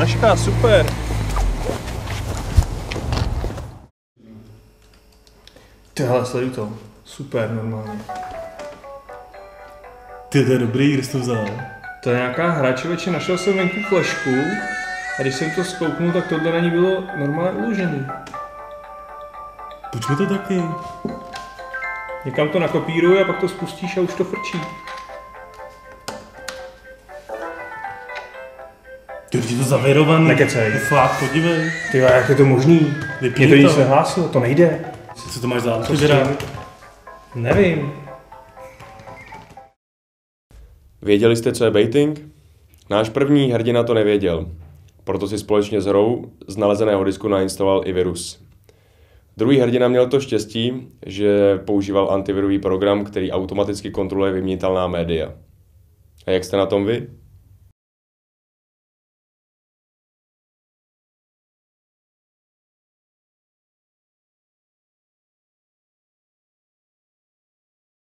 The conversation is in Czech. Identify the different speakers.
Speaker 1: Flaška, super. Tyhle, sleduj to. Super, normálně.
Speaker 2: Ty, to je dobrý, kde jsi to vzal?
Speaker 1: To je nějaká hra, člověče, našel jsem venku flašku a když jsem to zkouknul, tak tohle na ní bylo normálně uložený.
Speaker 2: Pojďme to taky.
Speaker 1: Někam to nakopíruj a pak to spustíš a už to frčí.
Speaker 2: Ty je to zavěrovaný.
Speaker 1: Nekecej.
Speaker 2: Fakt, podívej.
Speaker 1: Ty jak je to možný?
Speaker 2: Vypni
Speaker 1: Mě to nic
Speaker 2: to.
Speaker 1: nehlásilo, to nejde.
Speaker 2: Co to máš za
Speaker 1: Co s
Speaker 2: antivira?
Speaker 1: tím? Nevím.
Speaker 3: Věděli jste, co je baiting? Náš první hrdina to nevěděl, proto si společně s hrou z nalezeného disku nainstaloval i virus. Druhý hrdina měl to štěstí, že používal antivirový program, který automaticky kontroluje vyměnitelná média. A jak jste na tom vy?